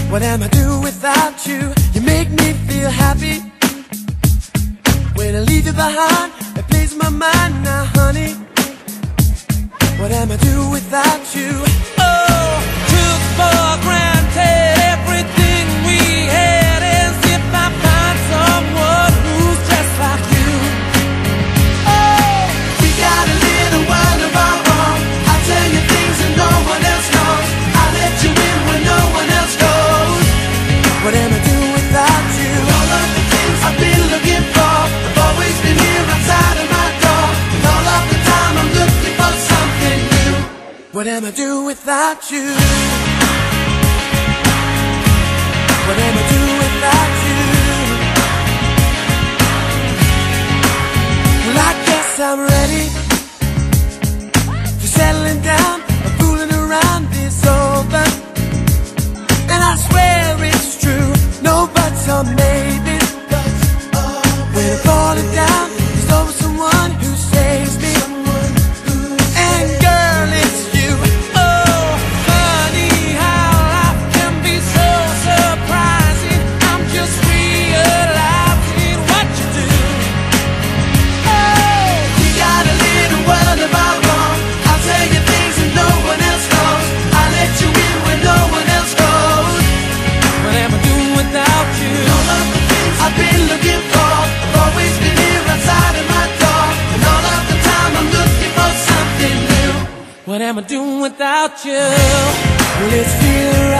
What am I doing without you? You make me feel happy. When I leave you behind, it plays my mind now, honey. What am I doing without you? Oh, took for granted everything we had, as if I find someone who's just like you. Oh, we got a little world of our own. I'll tell you things that no one else knows. I'll let you in when no one else goes. What am I doing without you? All of the things I've been looking for have always been here outside of my door. And all of the time I'm looking for something new. What am I doing without you? What am I doing without you? Well, I guess I'm ready for settling down. Fooling around is over, and I swear it's true. No buts or maybes. When I'm falling down, there's always someone who saves me. And girl, it's you. Oh, funny how life can be so surprising. I'm just realizing what you do. Oh, we got a little world of our own. I'll tell you things that no one else knows. I'll let you in when no one else goes. What am I doing without you? All of the things I've been looking for have always been here outside of my door. And all of the time I'm looking for something new. What am I doing without you? Well, it's feeling right.